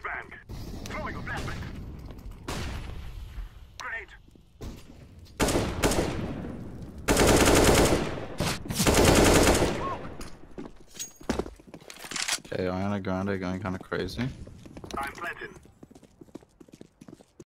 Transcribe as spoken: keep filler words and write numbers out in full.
flashbang. Throwing a flashbang. Grenade. Okay, Ariana Grande going kind of crazy. I'm planting.